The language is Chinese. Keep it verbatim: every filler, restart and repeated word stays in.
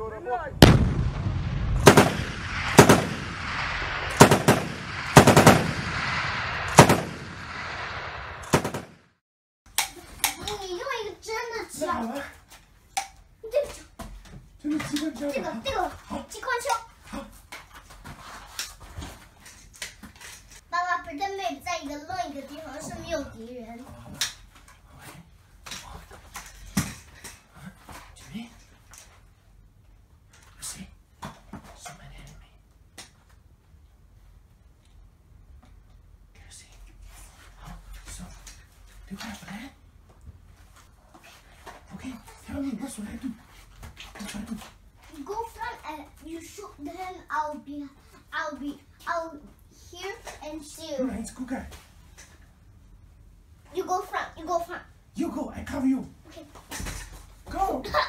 Хорошо работает. 你用一个真的枪。 好了。 这个枪。 这个机关枪。 这个这个机关枪。 好。 爸爸 pretend maybe 在一个另一个地方是没有敌人。 Okay, tell me what should I do? What should I do? You go front and you shoot him. I'll be, I'll be, I'll here and shoot. Alright, it's good guy. You go front. You go front. You go, I cover you. Okay. Go!